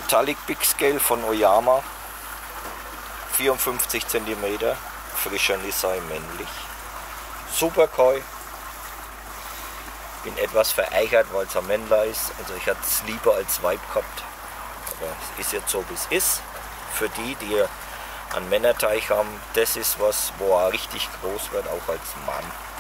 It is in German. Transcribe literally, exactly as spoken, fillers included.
Metallic Big Scale von Oyama, vierundfünfzig Zentimeter, frischer Nisei, männlich. Super Koi. Bin etwas verärgert, weil es ein Männler ist. Also ich hätte es lieber als Weib gehabt. Aber es ist jetzt so, wie es ist. Für die, die einen Männerteich haben, das ist was, wo er richtig groß wird, auch als Mann.